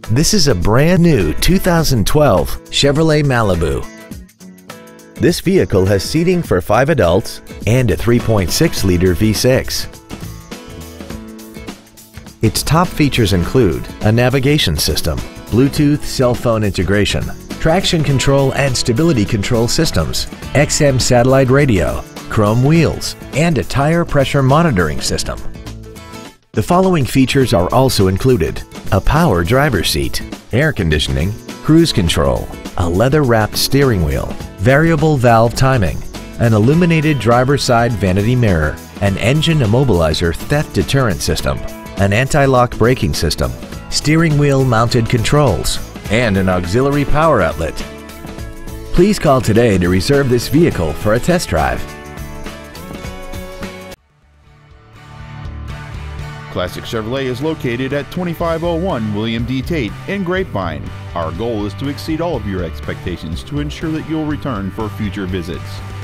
This is a brand new 2012 Chevrolet Malibu. This vehicle has seating for 5 adults and a 3.6-liter V6. Its top features include a navigation system, Bluetooth cell phone integration, traction control and stability control systems, XM satellite radio, chrome wheels, and a tire pressure monitoring system. The following features are also included: a power driver's seat, air conditioning, cruise control, a leather-wrapped steering wheel, variable valve timing, an illuminated driver's side vanity mirror, an engine immobilizer theft deterrent system, an anti-lock braking system, steering wheel mounted controls, and an auxiliary power outlet. Please call today to reserve this vehicle for a test drive. Classic Chevrolet is located at 2501 William D Tate in Grapevine. Our goal is to exceed all of your expectations to ensure that you'll return for future visits.